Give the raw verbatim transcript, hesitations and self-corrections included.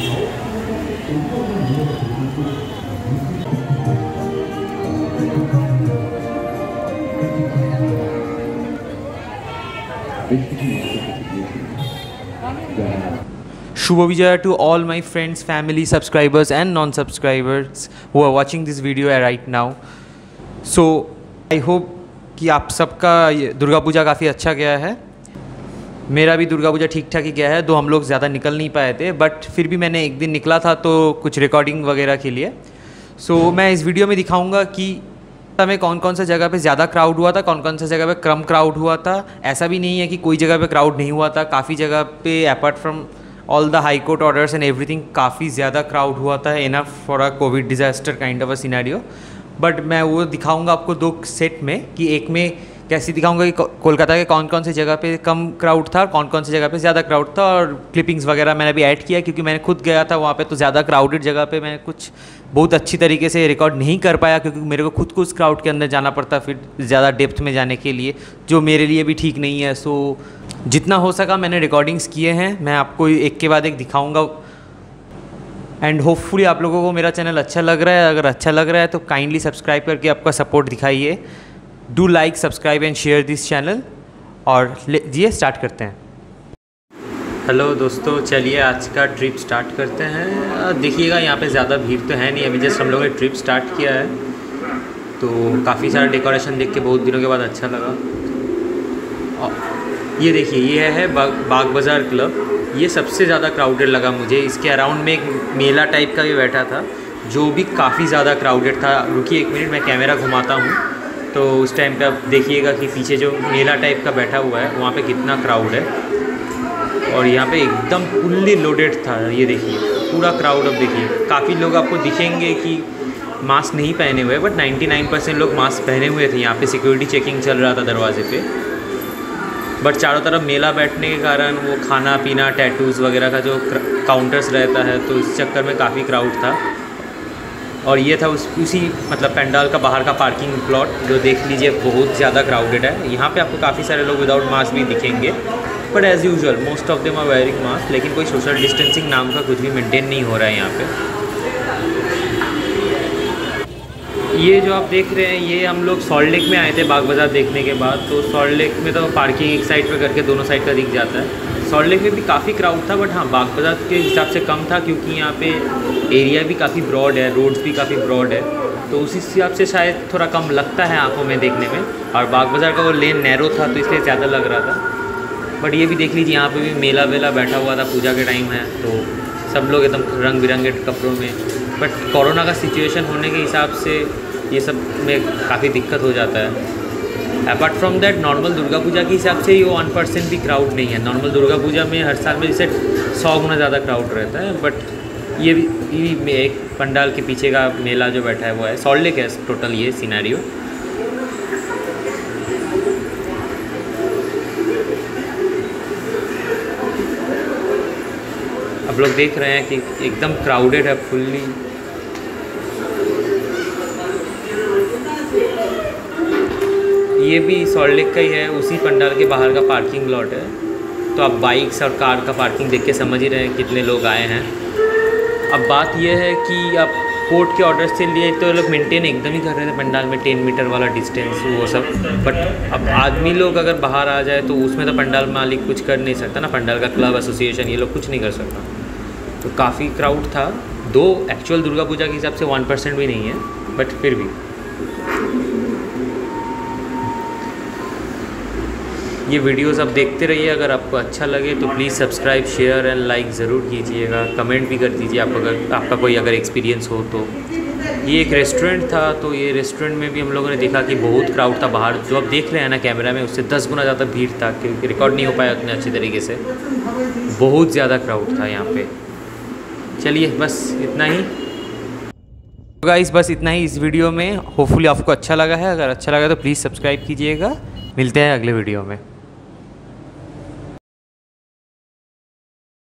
Shubha Vijaya to all my friends, family, subscribers and non-subscribers who are watching this video right now. So I hope कि आप सबका दुर्गा पूजा काफ़ी अच्छा गया है। मेरा भी दुर्गा पूजा ठीक ठाक ही गया है, दो हम लोग ज़्यादा निकल नहीं पाए थे, बट फिर भी मैंने एक दिन निकला था तो कुछ रिकॉर्डिंग वगैरह के लिए। सो so, मैं इस वीडियो में दिखाऊंगा कि में कौन कौन सा जगह पे ज़्यादा क्राउड हुआ था, कौन कौन सा जगह पे कम क्राउड हुआ था। ऐसा भी नहीं है कि कोई जगह पे क्राउड नहीं हुआ था, काफ़ी जगह पे apart from all the high court orders and everything काफ़ी ज़्यादा क्राउड हुआ था, enough for a covid disaster kind of a scenario. But मैं वो दिखाऊंगा आपको दो सेट में कि एक में कैसे दिखाऊंगा कि कोलकाता के कौन कौन से जगह पे कम क्राउड था, कौन कौन सी जगह पे ज़्यादा क्राउड था, और क्लिपिंग्स वगैरह मैंने भी ऐड किया क्योंकि मैंने खुद गया था वहाँ पे, तो ज़्यादा क्राउडेड जगह पे मैं कुछ बहुत अच्छी तरीके से रिकॉर्ड नहीं कर पाया क्योंकि मेरे को खुद को उस क्राउड के अंदर जाना पड़ता फिर ज़्यादा डेप्थ में जाने के लिए, जो मेरे लिए भी ठीक नहीं है। सो जितना हो सका मैंने रिकॉर्डिंग्स किए हैं, मैं आपको एक के बाद एक दिखाऊँगा। एंड होपफुली आप लोगों को मेरा चैनल अच्छा लग रहा है। अगर अच्छा लग रहा है तो काइंडली सब्सक्राइब करके आपका सपोर्ट दिखाइए। Do like, subscribe and share this channel. और जी स्टार्ट करते हैं। हेलो दोस्तों, चलिए आज का ट्रिप स्टार्ट करते हैं। देखिएगा यहाँ पे ज़्यादा भीड़ तो है नहीं, अभी जस्ट हम लोगों ने ट्रिप स्टार्ट किया है, तो काफ़ी सारा डेकोरेशन देख के बहुत दिनों के बाद अच्छा लगा। ये देखिए, ये है बाग बाग बाज़ार क्लब। ये सबसे ज़्यादा क्राउडेड लगा मुझे। इसके अराउंड में एक मेला टाइप का भी बैठा था जो भी काफ़ी ज़्यादा क्राउडेड था। रुकिए एक मिनट, मैं कैमरा घुमाता हूँ तो उस टाइम पे आप देखिएगा कि पीछे जो मेला टाइप का बैठा हुआ है वहाँ पे कितना क्राउड है। और यहाँ पे एकदम फुल्ली लोडेड था। ये देखिए पूरा क्राउड। अब देखिए काफ़ी लोग आपको दिखेंगे कि मास्क नहीं पहने हुए, बट निन्यानवे परसेंट लोग मास्क पहने हुए थे। यहाँ पे सिक्योरिटी चेकिंग चल रहा था दरवाजे पे, बट चारों तरफ मेला बैठने के कारण वो खाना पीना, टैटूज़ वगैरह का जो काउंटर्स रहता है, तो इस चक्कर में काफ़ी क्राउड था। और ये था उस उसी मतलब पंडाल का बाहर का पार्किंग प्लॉट, जो देख लीजिए बहुत ज़्यादा क्राउडेड है। यहाँ पे आपको काफ़ी सारे लोग विदाउट मास्क भी दिखेंगे, but as usual most of them are wearing mask. लेकिन कोई सोशल डिस्टेंसिंग नाम का कुछ भी मेंटेन नहीं हो रहा है यहाँ पे। ये जो आप देख रहे हैं, ये हम लोग सॉल्ट लेक में आए थे बाग बाज़ार देखने के बाद। तो सॉल्ट लेक में तो पार्किंग एक साइड पे करके दोनों साइड का दिख जाता है। सॉल्ट लेक में भी काफ़ी क्राउड था, बट हाँ बाग बाज़ार के हिसाब से कम था क्योंकि यहाँ पे एरिया भी काफ़ी ब्रॉड है, रोड्स भी काफ़ी ब्रॉड है, तो उसी हिसाब से शायद थोड़ा कम लगता है आँखों में देखने में। और बाग बाज़ार का वो लेन नैरो था तो इसलिए ज़्यादा लग रहा था। बट ये भी देख लीजिए, यहाँ पर भी मेला वेला बैठा हुआ था, पूजा के टाइम है तो सब लोग एकदम रंग बिरंगे कपड़ों में। बट कोरोना का सिचुएशन होने के हिसाब से ये सब में काफ़ी दिक्कत हो जाता है। Apart from that normal Durga Puja के हिसाब से ये वन परसेंट भी क्राउड नहीं है। नॉर्मल दुर्गा पूजा में हर साल में जैसे सौ गुना ज़्यादा क्राउड रहता है, बट ये भी ये एक पंडाल के पीछे का मेला जो बैठा है वो है सॉल्ट लेक है टोटल ये सिनेरियो। आप लोग देख रहे हैं कि एकदम क्राउडेड है फुल्ली। ये भी सॉल्ट लेक का ही है, उसी पंडाल के बाहर का पार्किंग लॉट है। तो आप बाइक्स और कार का पार्किंग देख के समझ ही रहे हैं कितने लोग आए हैं। अब बात यह है कि आप कोर्ट के ऑर्डर से लिए तो लोग मेंटेन एकदम ही कर रहे थे पंडाल में, टेन मीटर वाला डिस्टेंस वो सब। बट अब आदमी लोग अगर बाहर आ जाए तो उसमें तो पंडाल मालिक कुछ कर नहीं सकता ना, पंडाल का क्लब एसोसिएशन ये लोग कुछ नहीं कर सकता। तो काफ़ी क्राउड था, दो एक्चुअल दुर्गा पूजा के हिसाब से वन परसेंट भी नहीं है, बट फिर भी। ये वीडियोस आप देखते रहिए। अगर आपको अच्छा लगे तो please subscribe, share and like ज़रूर कीजिएगा। कमेंट भी कर दीजिए आप अगर आपका कोई अगर एक्सपीरियंस हो तो। ये एक रेस्टोरेंट था, तो ये रेस्टोरेंट में भी हम लोगों ने देखा कि बहुत क्राउड था बाहर। जो आप देख रहे हैं ना कैमरा में, उससे दस गुना ज़्यादा भीड़ था क्योंकि रिकॉर्ड नहीं हो पाया उतने अच्छी तरीके से। बहुत ज़्यादा क्राउड था यहाँ पे। चलिए बस इतना ही गाइस, बस इतना ही इस वीडियो में। होपफुली आपको अच्छा लगा है। अगर अच्छा लगा तो प्लीज़ सब्सक्राइब कीजिएगा। मिलते हैं अगले वीडियो में।